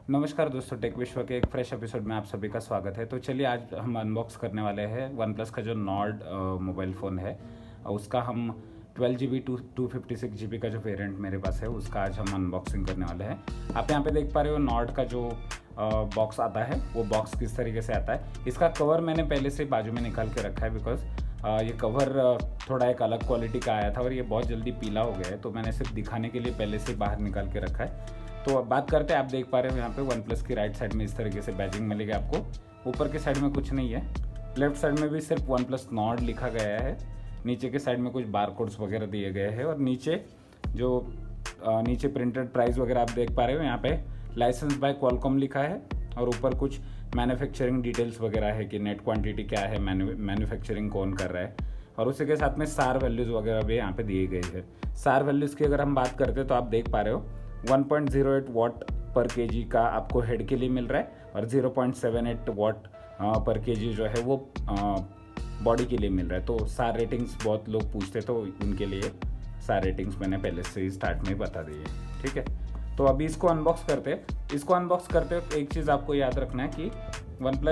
नमस्कार दोस्तों, टेक विश्व के एक फ्रेश एपिसोड में आप सभी का स्वागत है। तो चलिए आज हम अनबॉक्स करने वाले हैं वन प्लस का जो नॉर्ड मोबाइल फ़ोन है। उसका हम 12 GB 256 GB का जो वेरिएंट मेरे पास है उसका आज हम अनबॉक्सिंग करने वाले हैं। आप यहाँ पे देख पा रहे हो नॉर्ड का जो बॉक्स आता है वो बॉक्स किस तरीके से आता है। इसका कवर मैंने पहले से बाजू में निकाल के रखा है बिकॉज ये कवर थोड़ा एक अलग क्वालिटी का आया था और ये बहुत जल्दी पीला हो गया है, तो मैंने सिर्फ दिखाने के लिए पहले से बाहर निकाल के रखा है। तो अब बात करते हैं, आप देख पा रहे हो यहाँ पे वन प्लस की राइट साइड में इस तरीके से बैजिंग मिलेगा आपको। ऊपर के साइड में कुछ नहीं है, लेफ्ट साइड में भी सिर्फ वन प्लस नॉर्ड लिखा गया है। नीचे के साइड में कुछ बार कोड्स वगैरह दिए गए हैं और नीचे जो नीचे प्रिंटेड प्राइस वगैरह आप देख पा रहे हो, यहाँ पे लाइसेंस बाय क्वालकॉम लिखा है और ऊपर कुछ मैन्युफैक्चरिंग डिटेल्स वगैरह है कि नेट क्वांटिटी क्या है, मैन्युफैक्चरिंग कौन कर रहा है, और उसी के साथ में सार वैल्यूज़ वगैरह भी यहाँ पे दिए गए हैं। सार वैल्यूज़ की अगर हम बात करते हैं तो आप देख पा रहे हो 1.08 वाट पर केजी का आपको हेड के लिए मिल रहा है और 0.78 वाट पर केजी जो है वो बॉडी के लिए मिल रहा है। तो सार रेटिंग्स बहुत लोग पूछते तो उनके लिए सार रेटिंग्स मैंने पहले से ही स्टार्ट में बता दी है। ठीक है, तो अभी इसको अनबॉक्स करते हैं। इसको अनबॉक्स करते वक्त एक चीज़ आपको याद रखना है कि वन प्लस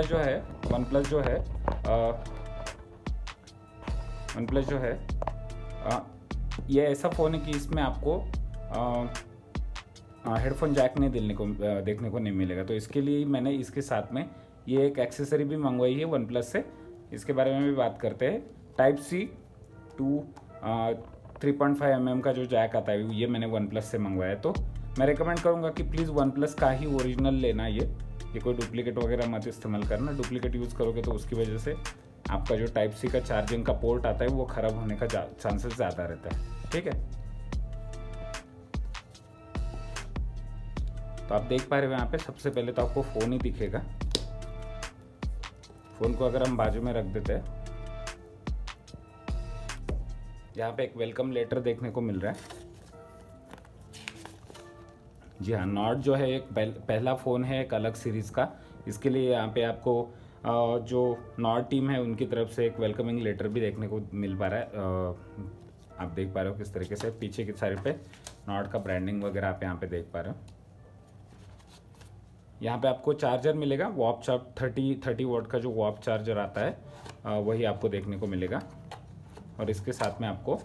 जो है ये ऐसा फ़ोन है कि इसमें आपको हेडफोन जैक नहीं देखने को नहीं मिलेगा। तो इसके लिए मैंने इसके साथ में ये एक एक्सेसरी भी मंगवाई है वन प्लस से। इसके बारे में भी बात करते हैं। Type-C टू 3.5 mm का जो जैक आता है ये मैंने वन प्लस से मंगवाया है। तो मैं रिकमेंड करूँगा कि प्लीज़ वन प्लस का ही ओरिजिनल लेना। ये कोई डुप्लीकेट वगैरह मत इस्तेमाल करना। डुप्लीकेट यूज़ करोगे तो उसकी वजह से आपका जो Type-C का चार्जिंग का पोर्ट आता है वो ख़राब होने का चांसेस ज़्यादा रहता है। ठीक है, तो आप देख पा रहे हो यहाँ पे सबसे पहले तो आपको फ़ोन ही दिखेगा। फ़ोन को अगर हम बाजू में रख देते हैं, यहाँ पे एक वेलकम लेटर देखने को मिल रहा है। जी हाँ, नॉर्ड जो है एक पहला फ़ोन है एक अलग सीरीज़ का। इसके लिए यहाँ पे आपको जो नॉर्ड टीम है उनकी तरफ से एक वेलकमिंग लेटर भी देखने को मिल पा रहा है। आप देख पा रहे हो किस तरीके से पीछे की साइड पे नॉर्ड का ब्रांडिंग वगैरह आप यहाँ पे देख पा रहे हो। यहाँ पे आपको चार्जर मिलेगा, वॉप चार्ज 30 वाट का जो वॉप चार्जर आता है वही आपको देखने को मिलेगा। और इसके साथ में आपको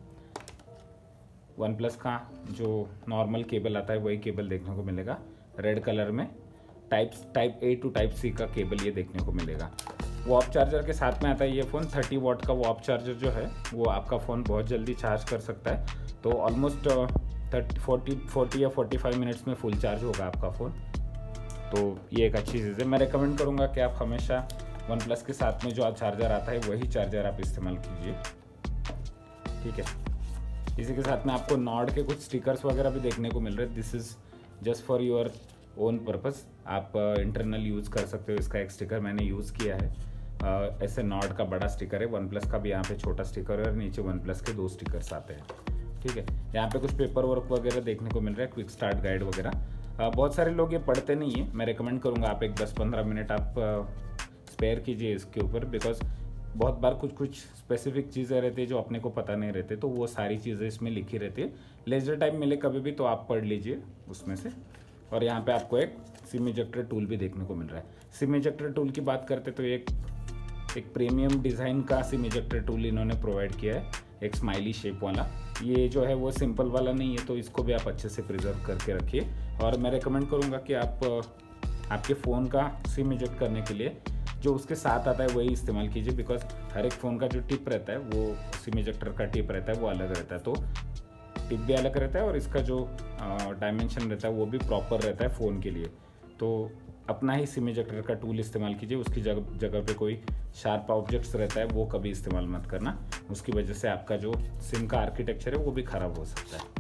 वन प्लस का जो नॉर्मल केबल आता है वही केबल देखने को मिलेगा रेड कलर में। टाइप A टू Type-C का केबल ये देखने को मिलेगा। वॉप चार्जर के साथ में आता है ये फ़ोन। 30 वाट का वॉप चार्जर जो है वो आपका फ़ोन बहुत जल्दी चार्ज कर सकता है। तो ऑलमोस्ट 40 या 45 मिनट्स में फुल चार्ज होगा आपका फ़ोन। तो ये एक अच्छी चीज़ है। मैं रिकमेंड करूँगा कि आप हमेशा वन प्लस के साथ में जो चार्जर आता है वही चार्जर आप इस्तेमाल कीजिए। ठीक है, इसी के साथ में आपको नॉर्ड के कुछ स्टिकर्स वगैरह भी देखने को मिल रहे हैं। This is just for your own purpose. आप इंटरनल यूज़ कर सकते हो। इसका एक स्टिकर मैंने यूज़ किया है। ऐसे नॉर्ड का बड़ा स्टिकर है, वन प्लस का भी यहाँ पे छोटा स्टिकर है और नीचे वन प्लस के 2 स्टिकर्स आते हैं। ठीक है, यहाँ पे कुछ पेपर वर्क वगैरह देखने को मिल रहा है, क्विक स्टार्ट गाइड वगैरह। बहुत सारे लोग ये पढ़ते नहीं है। मैं रिकमेंड करूँगा आप एक 10-15 मिनट आप स्पेयर कीजिए इसके ऊपर, बिकॉज बहुत बार कुछ स्पेसिफिक चीज़ें रहती है जो अपने को पता नहीं रहते, तो वो सारी चीज़ें इसमें लिखी रहती है। लेजर टाइम मिले कभी भी तो आप पढ़ लीजिए उसमें से। और यहाँ पे आपको एक सिम इजेक्टर टूल भी देखने को मिल रहा है। सिम इजेक्टर टूल की बात करते तो एक प्रीमियम डिज़ाइन का सिम इजेक्टर टूल इन्होंने प्रोवाइड किया है, एक स्माइली शेप वाला। ये जो है वो सिंपल वाला नहीं है, तो इसको भी आप अच्छे से प्रिजर्व करके रखिए। और मैं रेकमेंड करूँगा कि आप आपके फ़ोन का सिम इजेक्ट करने के लिए जो उसके साथ आता है वही इस्तेमाल कीजिए, बिकॉज हर एक फ़ोन का जो टिप रहता है वो सिम इजेक्टर का टिप रहता है वो अलग रहता है। तो टिप भी अलग रहता है और इसका जो डायमेंशन रहता है वो भी प्रॉपर रहता है फ़ोन के लिए। तो अपना ही सिम इजेक्टर का टूल इस्तेमाल कीजिए। उसकी जगह पे कोई शार्प ऑब्जेक्ट्स रहता है वो कभी इस्तेमाल मत करना, उसकी वजह से आपका जो सिम का आर्किटेक्चर है वो भी ख़राब हो सकता है।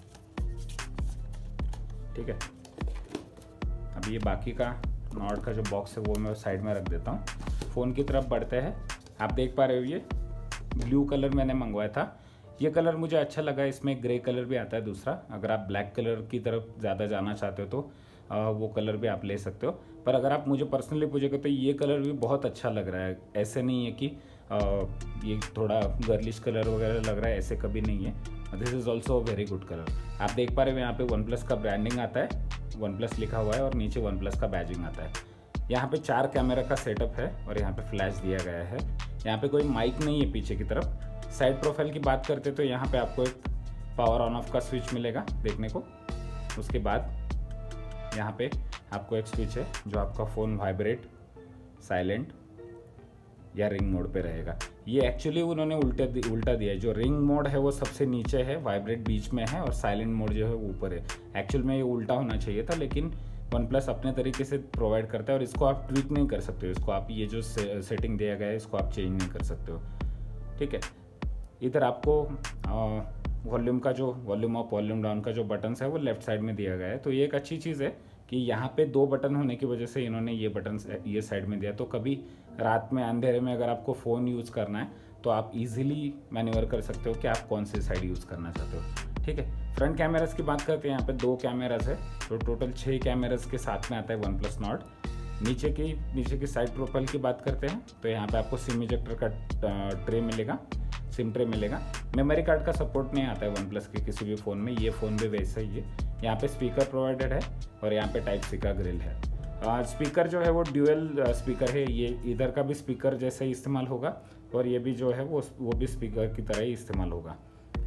ठीक है, अब ये बाकी का नॉर्ड का जो बॉक्स है वो मैं साइड में रख देता हूँ। फ़ोन की तरफ बढ़ते हैं। आप देख पा रहे हो ये ब्लू कलर मैंने मंगवाया था। ये कलर मुझे अच्छा लगा। इसमें ग्रे कलर भी आता है दूसरा। अगर आप ब्लैक कलर की तरफ ज़्यादा जाना चाहते हो तो वो कलर भी आप ले सकते हो। पर अगर आप मुझे पर्सनली पूछोगे तो ये कलर भी बहुत अच्छा लग रहा है। ऐसे नहीं है कि ये थोड़ा गर्लिश कलर वगैरह लग रहा है, ऐसे कभी नहीं है। This is also very good colour. आप देख पा रहे हो यहाँ पे वन प्लस का ब्रांडिंग आता है, वन प्लस लिखा हुआ है और नीचे वन प्लस का बैजिंग आता है। यहाँ पे 4 कैमरा का सेटअप है और यहाँ पे फ्लैश दिया गया है। यहाँ पे कोई माइक नहीं है पीछे की तरफ। साइड प्रोफाइल की बात करते तो यहाँ पे आपको एक पावर ऑन ऑफ का स्विच मिलेगा देखने को। उसके बाद यहाँ पे आपको एक स्विच है जो आपका फ़ोन वाइब्रेट, साइलेंट या रिंग मोड पे रहेगा। ये एक्चुअली उन्होंने उल्टा दिया है। जो रिंग मोड है वो सबसे नीचे है, वाइब्रेट बीच में है और साइलेंट मोड जो है वो ऊपर है। एक्चुअल में ये उल्टा होना चाहिए था, लेकिन वन प्लस अपने तरीके से प्रोवाइड करता है और इसको आप ट्विक नहीं कर सकते हो। इसको आप ये जो सेटिंग दिया गया है इसको आप चेंज नहीं कर सकते हो, ठीक है। इधर आपको वॉल्यूम का जो वॉल्यूम अप वॉल्यूम डाउन का जो बटन्स है वो लेफ्ट साइड में दिया गया है। तो ये एक अच्छी चीज़ है कि यहाँ पे 2 बटन होने की वजह से इन्होंने ये बटन ये साइड में दिया। तो कभी रात में अंधेरे में अगर आपको फ़ोन यूज़ करना है तो आप इजीली मैन्यूवर कर सकते हो कि आप कौन सी साइड यूज़ करना चाहते हो, ठीक है। फ्रंट कैमरास की बात करते हैं, यहाँ पे 2 कैमरास है, तो टोटल 6 कैमरास के साथ में आता है वन प्लस नॉट। नीचे की साइड प्रोफाइल की बात करते हैं तो यहाँ पे आपको सिम इजेक्टर का ट्रे मिलेगा, सिम ट्रे मिलेगा। मेमोरी कार्ड का सपोर्ट नहीं आता है वन प्लस के किसी भी फ़ोन में, ये फ़ोन भी वैसा ही है। यहाँ पे स्पीकर प्रोवाइडेड है और यहाँ पे टाइप सी का ग्रिल है। स्पीकर जो है वो ड्यूअल स्पीकर है, ये इधर का भी स्पीकर जैसे ही इस्तेमाल होगा और ये भी जो है वो भी स्पीकर की तरह ही इस्तेमाल होगा।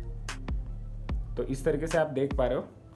तो इस तरीके से आप देख पा रहे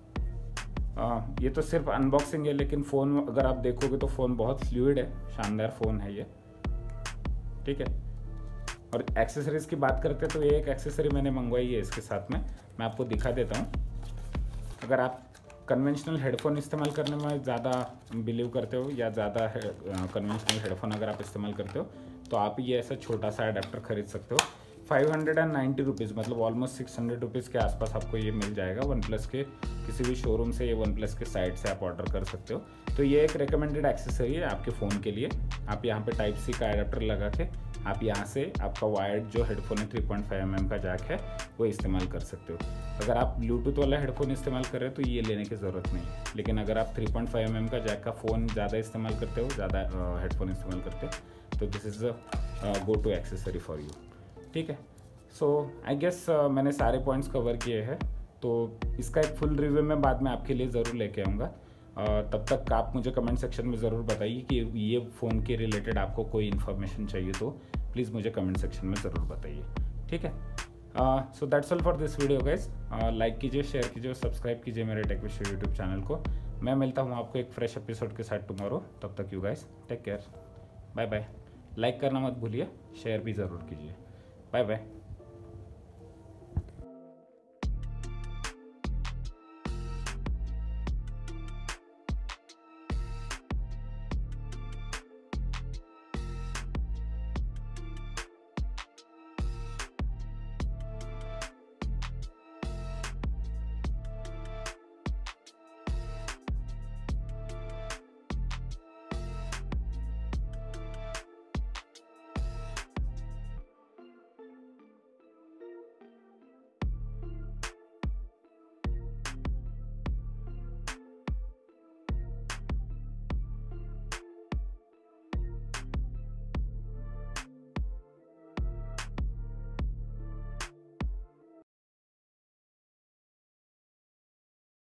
हो। ये तो सिर्फ अनबॉक्सिंग है, लेकिन फ़ोन अगर आप देखोगे तो फ़ोन बहुत फ्लूइड है, शानदार फ़ोन है ये, ठीक है। और एक्सेसरीज़ की बात करते हैं तो ये एक एक्सेसरी मैंने मंगवाई है इसके साथ में, मैं आपको दिखा देता हूँ। अगर आप कन्वेंशनल हेडफोन इस्तेमाल करने में ज़्यादा बिलीव करते हो या ज़्यादा कन्वेंशनल हेडफोन अगर आप इस्तेमाल करते हो तो आप ये ऐसा छोटा सा अडेप्टर खरीद सकते हो। 590 रुपीज़, मतलब ऑलमोस्ट 600 रुपीज़ के आसपास आपको ये मिल जाएगा। वन प्लस के किसी भी शोरूम से, ये वन प्लस के साइट से आप ऑर्डर कर सकते हो। तो ये एक रिकमेंडेड एक्सेसरी है आपके फ़ोन के लिए। आप यहाँ पे टाइप सी का अडेप्टर लगा के आप यहाँ से आपका वायर्ड जो हेडफोन है 3.5 mm का जैक है वो इस्तेमाल कर सकते हो। अगर आप ब्लूटूथ वाला हेडफोन इस्तेमाल कर रहे हो तो ये लेने की ज़रूरत नहीं है, लेकिन अगर आप 3.5 mm का जैक का फ़ोन ज़्यादा इस्तेमाल करते हो, ज़्यादा हेडफोन इस्तेमाल करते हो, तो this is a go to accessory for you, ठीक है। सो आई गेस मैंने सारे पॉइंट्स कवर किए हैं, तो इसका एक फुल रिव्यू मैं बाद में आपके लिए ज़रूर लेके आऊँगा। तब तक आप मुझे कमेंट सेक्शन में ज़रूर बताइए कि ये फ़ोन के रिलेटेड आपको कोई इन्फॉर्मेशन चाहिए तो प्लीज़ मुझे कमेंट सेक्शन में ज़रूर बताइए, ठीक है। So that's all for this video guys. Like कीजिए, शेयर कीजिए और सब्सक्राइब कीजिए मेरे टेक विश यूट्यूब चैनल को। मैं मिलता हूँ आपको एक फ्रेश एपिसोड के साथ टुमारो। तब तक you guys take care, bye bye. Like करना मत भूलिए, शेयर भी ज़रूर कीजिए। Bye bye.